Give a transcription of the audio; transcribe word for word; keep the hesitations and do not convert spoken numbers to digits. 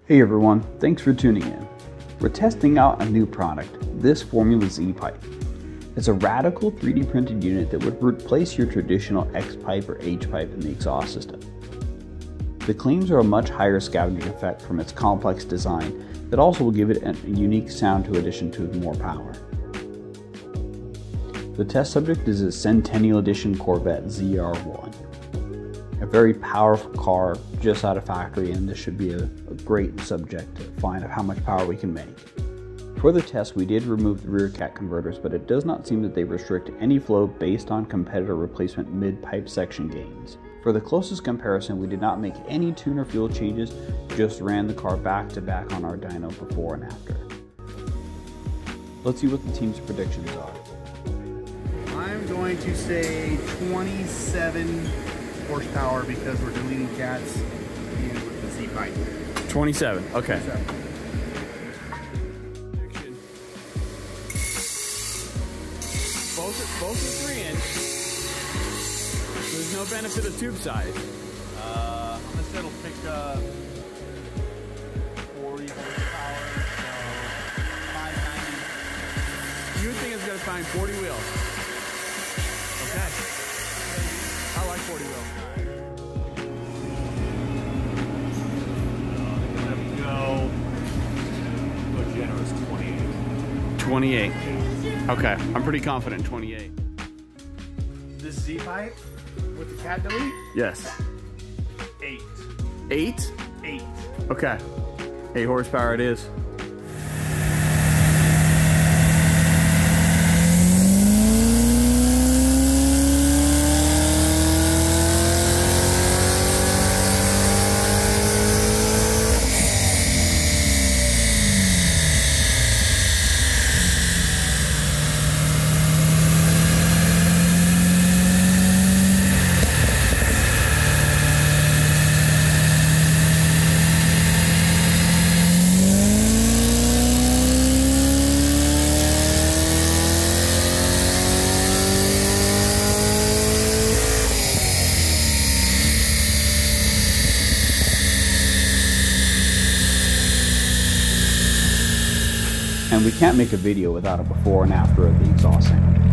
Hey everyone, thanks for tuning in. We're testing out a new product, this Formula Z pipe. It's a radical three D printed unit that would replace your traditional X pipe or H pipe in the exhaust system. The claims are a much higher scavenging effect from its complex design that also will give it a unique sound to addition to more power. The test subject is a Centennial Edition Corvette Z R one. A very powerful car just out of factory, and this should be a, a great subject to find out how much power we can make. For the test, we did remove the rear cat converters, but it does not seem that they restrict any flow based on competitor replacement mid-pipe section gains. For the closest comparison, we did not make any tune or fuel changes, just ran the car back to back on our dyno before and after. Let's see what the team's predictions are. I'm going to say twenty-seven horsepower because we're deleting cats and with the Z pipe. twenty-seven, okay. twenty-seven. Both, both are three inch. There's no benefit of tube size. Uh, unless it'll pick up forty horsepower, so five ninety. You would think it's gonna find forty wheels. Okay. I like forty wheels. Go, go generous twenty-eight. twenty-eight. Okay, I'm pretty confident in twenty-eight. This Z pipe with the cat delete? Yes. Eight. Eight? Eight. Okay. Eight horsepower it is. And we can't make a video without a before and after of the exhaust sound.